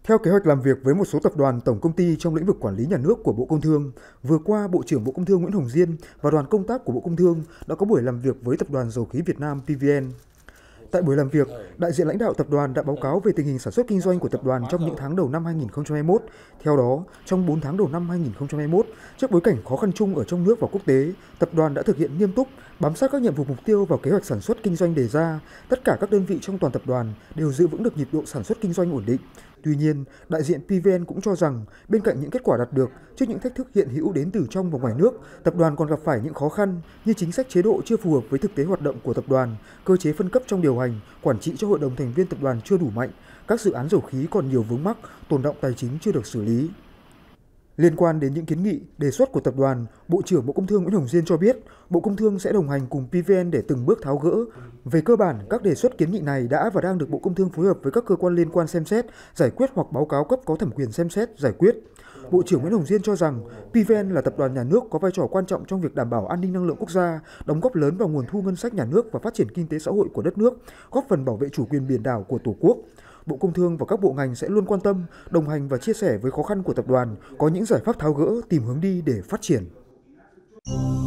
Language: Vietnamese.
Theo kế hoạch làm việc với một số tập đoàn tổng công ty trong lĩnh vực quản lý nhà nước của Bộ Công Thương, vừa qua Bộ trưởng Bộ Công Thương Nguyễn Hồng Diên và đoàn công tác của Bộ Công Thương đã có buổi làm việc với Tập đoàn Dầu khí Việt Nam PVN. Tại buổi làm việc, đại diện lãnh đạo tập đoàn đã báo cáo về tình hình sản xuất kinh doanh của tập đoàn trong những tháng đầu năm 2021. Theo đó, trong 4 tháng đầu năm 2021, trước bối cảnh khó khăn chung ở trong nước và quốc tế, tập đoàn đã thực hiện nghiêm túc, bám sát các nhiệm vụ mục tiêu và kế hoạch sản xuất kinh doanh đề ra. Tất cả các đơn vị trong toàn tập đoàn đều giữ vững được nhịp độ sản xuất kinh doanh ổn định. Tuy nhiên, đại diện PVN cũng cho rằng, bên cạnh những kết quả đạt được, trước những thách thức hiện hữu đến từ trong và ngoài nước, tập đoàn còn gặp phải những khó khăn như chính sách chế độ chưa phù hợp với thực tế hoạt động của tập đoàn, cơ chế phân cấp trong điều hành, quản trị cho hội đồng thành viên tập đoàn chưa đủ mạnh, các dự án dầu khí còn nhiều vướng mắc, tồn đọng tài chính chưa được xử lý. Liên quan đến những kiến nghị, đề xuất của tập đoàn, Bộ trưởng Bộ Công Thương Nguyễn Hồng Diên cho biết, Bộ Công Thương sẽ đồng hành cùng PVN để từng bước tháo gỡ. Về cơ bản, các đề xuất kiến nghị này đã và đang được Bộ Công Thương phối hợp với các cơ quan liên quan xem xét, giải quyết hoặc báo cáo cấp có thẩm quyền xem xét, giải quyết. Bộ trưởng Nguyễn Hồng Diên cho rằng, PVN là tập đoàn nhà nước có vai trò quan trọng trong việc đảm bảo an ninh năng lượng quốc gia, đóng góp lớn vào nguồn thu ngân sách nhà nước và phát triển kinh tế xã hội của đất nước, góp phần bảo vệ chủ quyền biển đảo của Tổ quốc. Bộ Công Thương và các bộ ngành sẽ luôn quan tâm, đồng hành và chia sẻ với khó khăn của tập đoàn, có những giải pháp tháo gỡ, tìm hướng đi để phát triển.